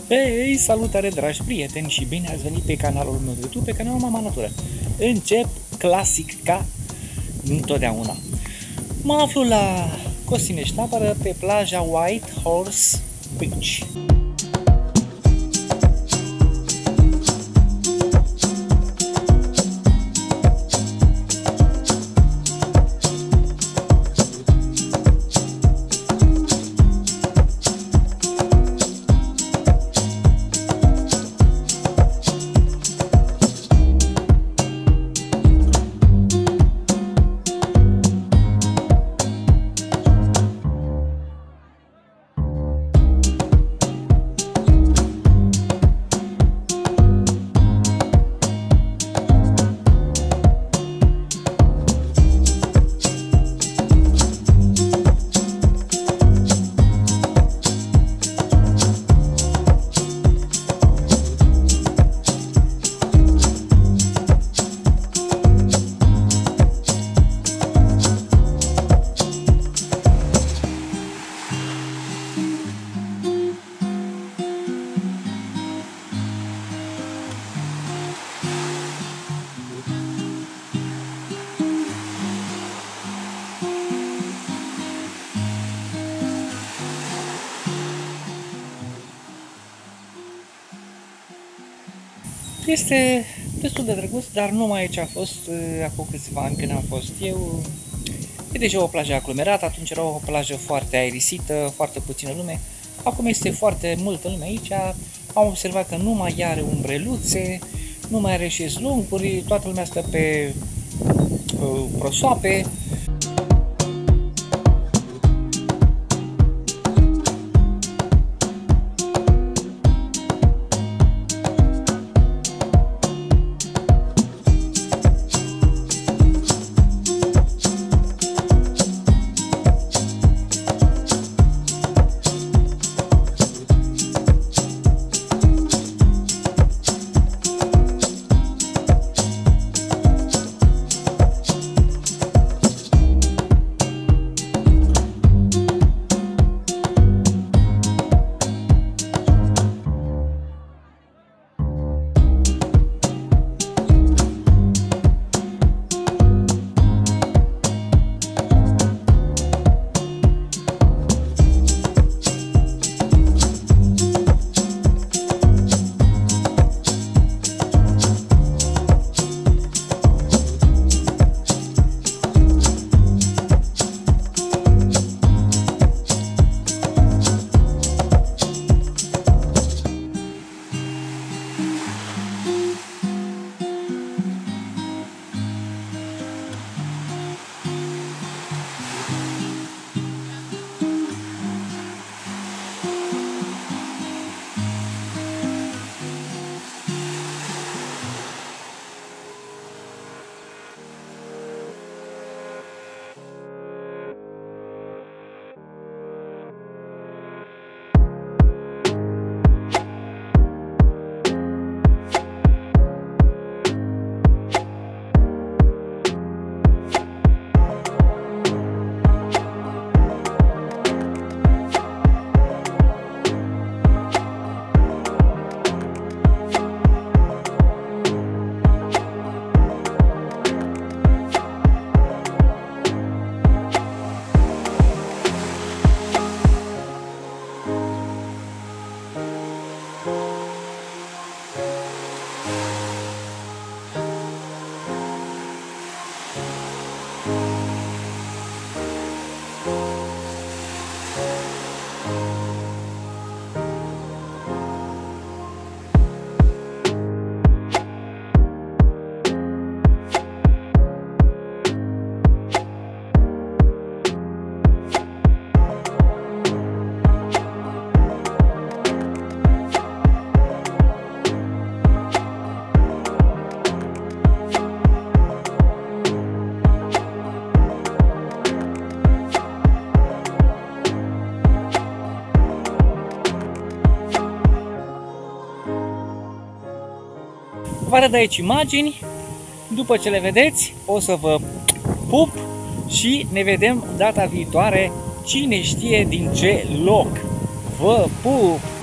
Hei, salutare dragi prieteni și bine ați venit pe canalul meu de YouTube, pe canalul Mama Natură. Încep clasic ca întotdeauna. Mă aflu la Costinești Tabără, pe plaja White Horse Beach. Este destul de drăguț, dar numai aici a fost acum câțiva ani când am fost eu. E deja o plajă aglomerată, atunci era o plajă foarte aerisită, foarte puțină lume. Acum este foarte multă lume aici. Am observat că nu mai are umbreluțe, nu mai are șezlonguri, toată lumea stă pe prosoape. Vă arăt aici imagini, după ce le vedeți o să vă pup și ne vedem data viitoare, cine știe din ce loc. Vă pup!